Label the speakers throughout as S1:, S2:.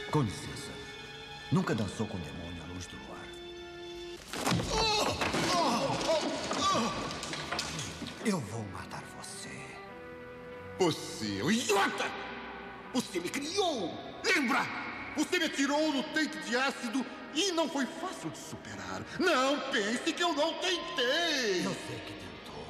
S1: Com licença. Nunca dançou com o demônio à luz do luar. Eu vou matar você.
S2: Você é um idiota! Você me criou! Lembra? Você me atirou no tanque de ácido e não foi fácil de superar. Não pense que eu não tentei!
S1: Eu sei que tentou.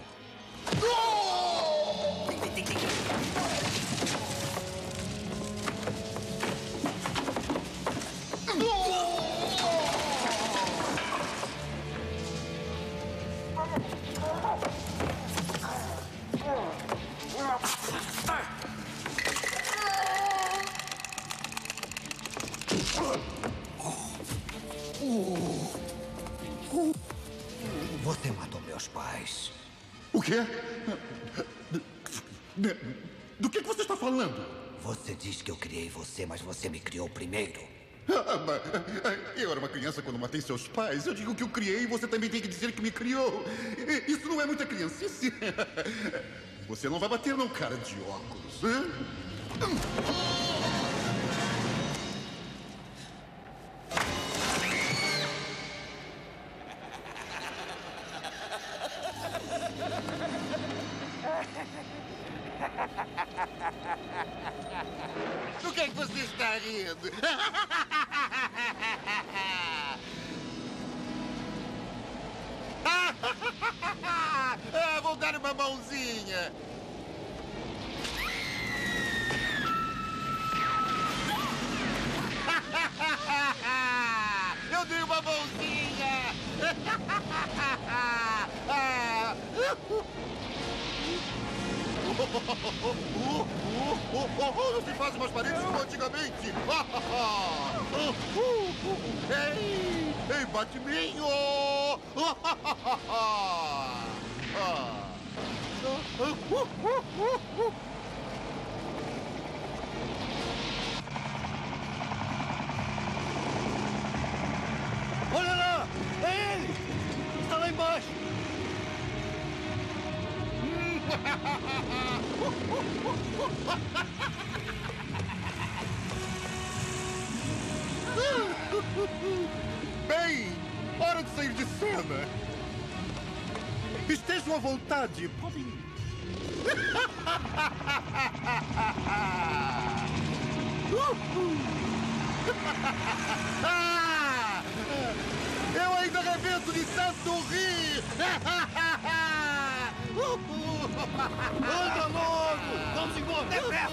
S1: Você matou meus pais.
S2: O quê? Do que você está falando?
S1: Você diz que eu criei você, mas você me criou primeiro.
S2: Eu era uma criança quando matei seus pais. Eu digo que eu criei e você também tem que dizer que me criou. Isso não é muita criancice. Você não vai bater num cara de óculos, hein? Do que é que você está rindo? Vou dar uma mãozinha. Eu dei uma mãozinha. Não se faz umas paredes como antigamente. Ei, Batminho!
S3: Olha lá! É ele! Está lá embaixo!
S2: Bem, hora de sair de cena. Estejam à vontade, podem ir. Eu ainda arrebento de tanto rir!
S3: Anda logo! Vamos embora! Depressa!